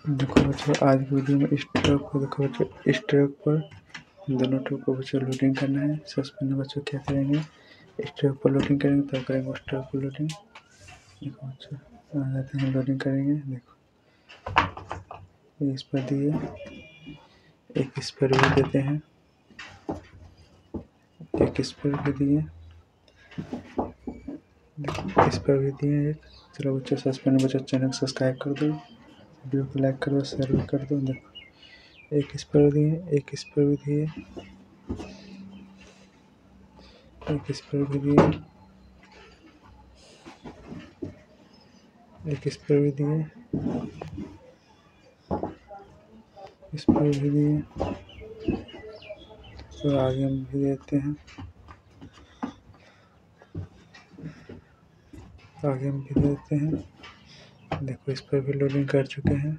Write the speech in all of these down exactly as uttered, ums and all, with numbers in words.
देखो बच्चों, आज की वीडियो में इस ट्रक को देखो बच्चों, इस ट्रक पर दोनों ट्रक को बच्चों लोडिंग करना है। सबसे पहले बच्चों क्या करेंगे, इस ट्रक पर लोडिंग करेंगे, तब करेंगे उस ट्रक पर लोडिंग। देखो बच्चों, आ जाते हैं, लोडिंग करेंगे। देखो इस पर दिए, एक इस पर भी देते हैं, एक इस पर भी दिए, देखो इस पर भी दिए एक। चलो बच्चों, सबसे पहले बच्चों चैनल सब्सक्राइब कर दो, वीडियो को लाइक कर दो, शेयर भी कर दो। देखो एक इस पर दिए, एक इस पर भी दिए, एक इस पर भी दिए, एक इस पर भी दिए, इस पर भी दिए, तो आगे हम भी देते हैं, आगे हम भी देते हैं। देखो इस पर भी लोडिंग कर चुके हैं।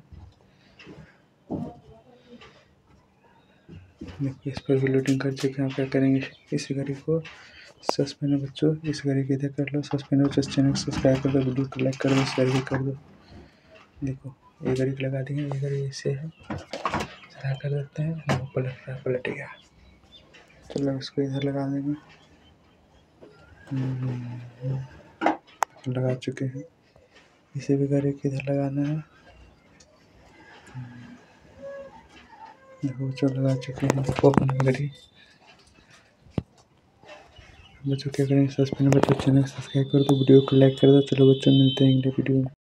देखो इस पर भी लोडिंग कर चुके हैं। क्या करेंगे, इस गाड़ी को सबसे पहले बच्चों, इस गाड़ी के इधर कर लो। सबसे पहले बच्चों चैनल को सब्सक्राइब कर दो, वीडियो को लाइक कर दो, शेयर भी कर दो। देखो ये गाड़ी लगा देंगे, ये गाड़ी ऐसे है, चला कर देते हैं। देखो पलट रहा, पलट गया। चलो इसको इधर लगा देंगे, लगा चुके हैं। इसे भी गाड़ी के इधर लगाना है। देखो बच्चों लगा चुके हैं। देखो अपनी गाड़ी बच्चों क्या करेंगे, सबसे पहले बच्चों चैनल सब्सक्राइब कर दो, वीडियो को लाइक कर दो। चलो बच्चों, मिलते हैं अगले वीडियो में।